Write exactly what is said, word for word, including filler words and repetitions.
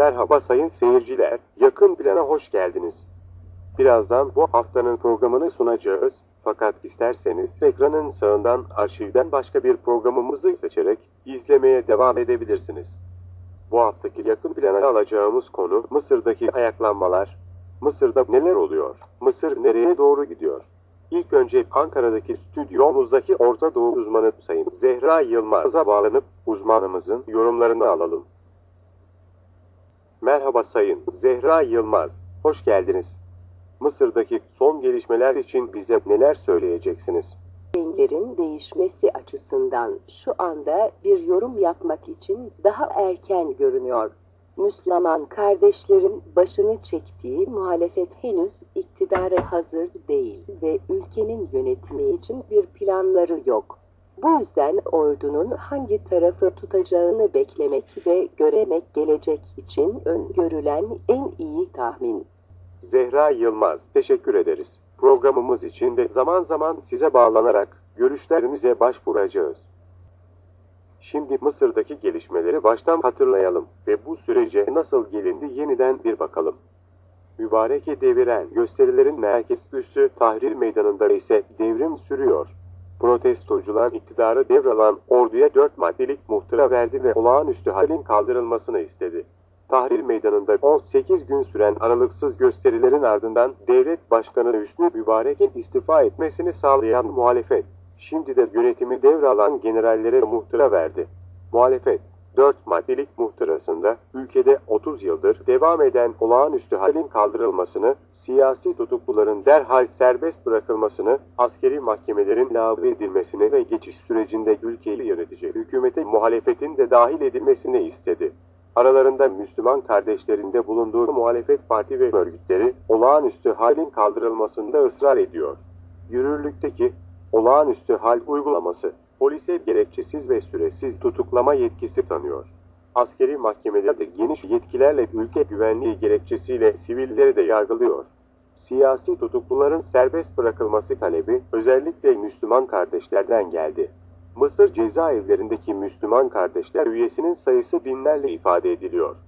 Merhaba sayın seyirciler, Yakın Plan'a hoş geldiniz. Birazdan bu haftanın programını sunacağız, fakat isterseniz ekranın sağından arşivden başka bir programımızı seçerek izlemeye devam edebilirsiniz. Bu haftaki Yakın Plan'a alacağımız konu Mısır'daki ayaklanmalar. Mısır'da neler oluyor? Mısır nereye doğru gidiyor? İlk önce Ankara'daki stüdyomuzdaki Orta Doğu uzmanı Sayın Zehra Yılmaz'a bağlanıp uzmanımızın yorumlarını alalım. Merhaba Sayın Zehra Yılmaz, hoş geldiniz. Mısır'daki son gelişmeler için bize neler söyleyeceksiniz? Renglerin değişmesi açısından şu anda bir yorum yapmak için daha erken görünüyor. Müslüman kardeşlerin başını çektiği muhalefet henüz iktidara hazır değil ve ülkenin yönetimi için bir planları yok. Bu yüzden ordunun hangi tarafı tutacağını beklemek ve göremek gelecek için öngörülen en iyi tahmin. Zehra Yılmaz, teşekkür ederiz. Programımız için de zaman zaman size bağlanarak görüşlerinize başvuracağız. Şimdi Mısır'daki gelişmeleri baştan hatırlayalım ve bu sürece nasıl gelindi yeniden bir bakalım. Mübarek'i deviren gösterilerin merkez üssü Tahrir Meydanı'nda ise devrim sürüyor. Protestocular iktidarı devralan orduya dört maddelik muhtıra verdi ve olağanüstü halin kaldırılmasını istedi. Tahrir Meydanı'nda on sekiz gün süren aralıksız gösterilerin ardından devlet başkanı Hüsnü Mübarek'in istifa etmesini sağlayan muhalefet, şimdi de yönetimi devralan generallere muhtıra verdi. Muhalefet, dört maddelik muhtırasında ülkede otuz yıldır devam eden olağanüstü halin kaldırılmasını, siyasi tutukluların derhal serbest bırakılmasını, askeri mahkemelerin lağvedilmesini ve geçiş sürecinde ülkeyi yönetecek hükümete muhalefetin de dahil edilmesini istedi. Aralarında Müslüman kardeşlerinde bulunduğu muhalefet parti ve örgütleri olağanüstü halin kaldırılmasında ısrar ediyor. Yürürlükteki olağanüstü hal uygulaması, polise gerekçesiz ve süresiz tutuklama yetkisi tanıyor. Askeri mahkemeler de geniş yetkilerle ülke güvenliği gerekçesiyle sivilleri de yargılıyor. Siyasi tutukluların serbest bırakılması talebi özellikle Müslüman kardeşlerden geldi. Mısır cezaevlerindeki Müslüman kardeşler üyesinin sayısı binlerle ifade ediliyor.